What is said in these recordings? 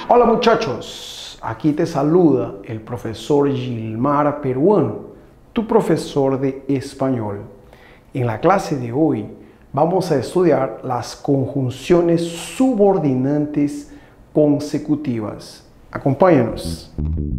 Hola muchachos, aquí te saluda el profesor Gilmar Peruano, tu profesor de español. En la clase de hoy vamos a estudiar las conjunciones subordinantes consecutivas. Acompáñanos.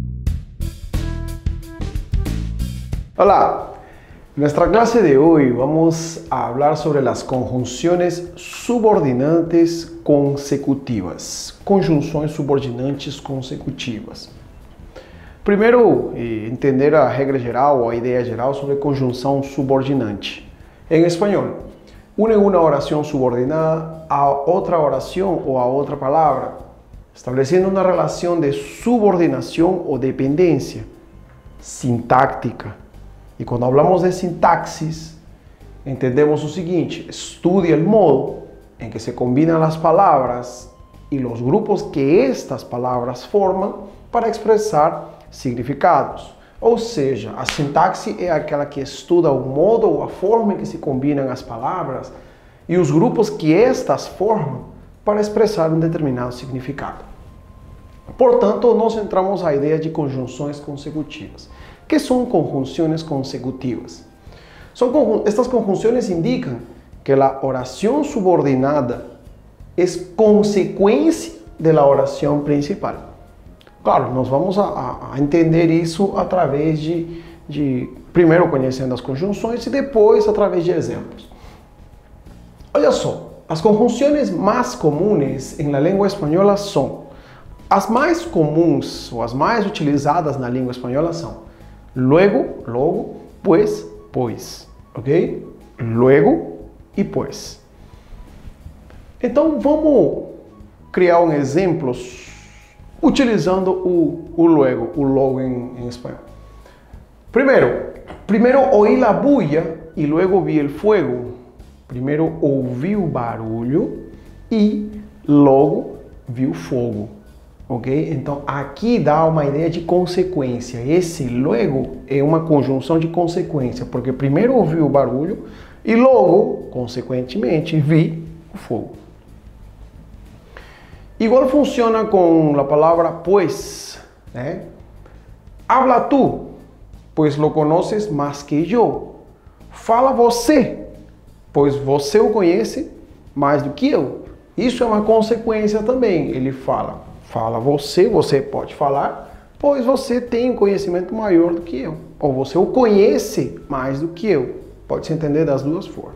Hola, en nuestra clase de hoy vamos a hablar sobre las conjunciones subordinantes consecutivas. Conjunções subordinantes consecutivas. Primeiro, entender a regra geral ou a ideia geral sobre conjunção subordinante. Em espanhol, une uma oração subordinada a outra oração ou a outra palavra, estabelecendo uma relação de subordinação ou dependência sintáctica. E quando falamos de sintaxis, entendemos o seguinte: estudia o modo em que se combinam as palavras e os grupos que estas palavras formam para expressar significados. Ou seja, a sintaxe é aquela que estuda o modo ou a forma em que se combinam as palavras e os grupos que estas formam para expressar um determinado significado. Portanto, nós entramos à ideia de conjunções consecutivas. ¿Qué son conjunciones consecutivas? Estas conjunciones indican que la oración subordinada es consecuencia de la oración principal. Claro, nós vamos a entender isso através de primeiro conhecendo as conjunções e depois através de exemplos. Olha só, as conjunções mais comuns na língua espanhola são as mais comuns ou as mais utilizadas na língua espanhola são luego, logo, pues, pois, ok? Luego e pues. Então vamos criar um exemplo utilizando o luego, o logo em espanhol. Primeiro oí la bulla e luego vi el fuego. Primeiro ouvi o barulho e logo vi o fogo. Ok? Então aqui dá uma ideia de consequência. Esse luego é uma conjunção de consequência, porque primeiro ouvi o barulho e logo, consequentemente, vi o fogo. Igual funciona com a palavra pues, né? Habla tú, pues lo conoces más que yo. Fala você, pois você o conhece mais do que eu. Isso é uma consequência também. Ele fala você pode falar, pois você tem um conhecimento maior do que eu. Ou você o conhece mais do que eu. Pode se entender das duas formas.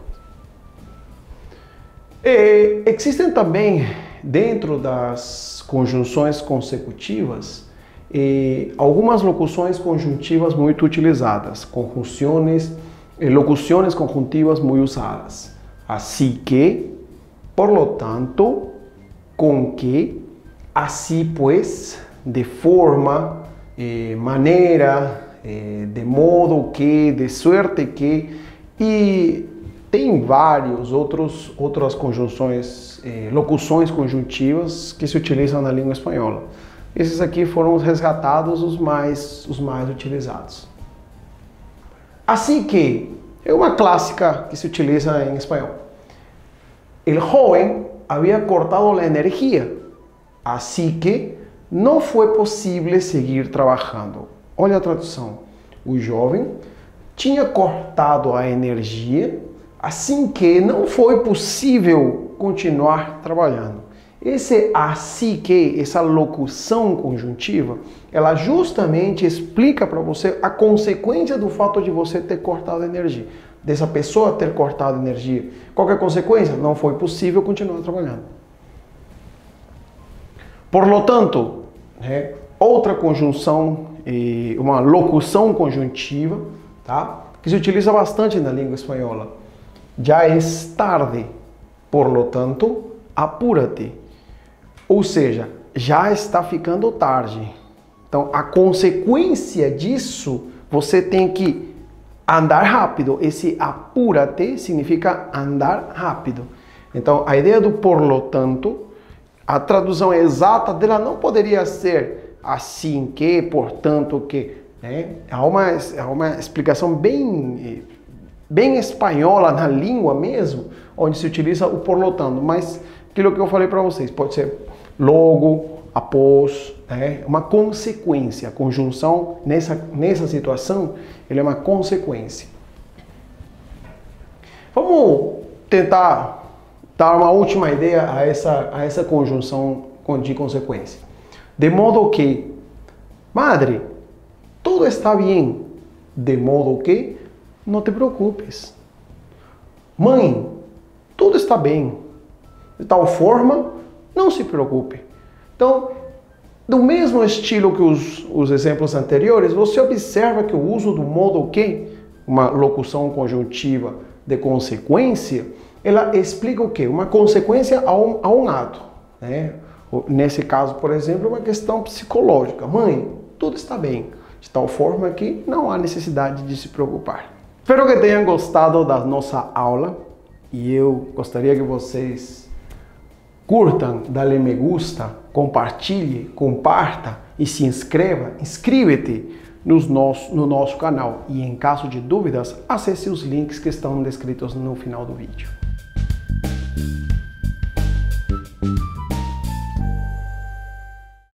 Existem também, dentro das conjunções consecutivas, algumas locuções conjuntivas muito utilizadas. Locuções conjuntivas muito usadas. Así que, por lo tanto, con que, así pues, de forma, maneira, de modo que, de suerte que, e tem vários outras conjunções, locuções conjuntivas que se utilizam na língua espanhola. Esses aqui foram resgatados os mais utilizados. Assim que é uma clássica que se utiliza em espanhol. El joven había cortado la energía. Así que não foi possível seguir trabalhando. Olha a tradução. O jovem tinha cortado a energia, assim que não foi possível continuar trabalhando. Esse assim que, essa locução conjuntiva, ela justamente explica para você a consequência do fato de você ter cortado a energia. Dessa pessoa ter cortado a energia. Qual que é a consequência? Não foi possível continuar trabalhando. Por lo tanto, outra conjunção, uma locução conjuntiva, tá? Que se utiliza bastante na língua espanhola. Já es tarde, por lo tanto, apúrate. Ou seja, já está ficando tarde. Então, a consequência disso, você tem que andar rápido. Esse apúrate significa andar rápido. Então, a ideia do por lo tanto, a tradução exata dela não poderia ser assim que, portanto que. Né? Há uma explicação bem espanhola na língua mesmo, onde se utiliza o por lo tanto. Mas aquilo que eu falei para vocês, pode ser logo, após, né? Uma consequência. A conjunção nessa situação, ele é uma consequência. Vamos tentar dar uma última ideia a essa conjunção de consequência. De modo que, madre, tudo está bem. De modo que, não te preocupes. Mãe, tudo está bem. De tal forma, não se preocupe. Então, do mesmo estilo que os exemplos anteriores, você observa que o uso do modo que, uma locução conjuntiva de consequência, ela explica o quê? Uma consequência a um ato, né? Nesse caso, por exemplo, uma questão psicológica. Mãe, tudo está bem. De tal forma que não há necessidade de se preocupar. Espero que tenham gostado da nossa aula e eu gostaria que vocês curtam, dê me gusta, compartilhe, comparta e se inscreva. Inscreve-te no nosso canal e em caso de dúvidas, acesse os links que estão descritos no final do vídeo.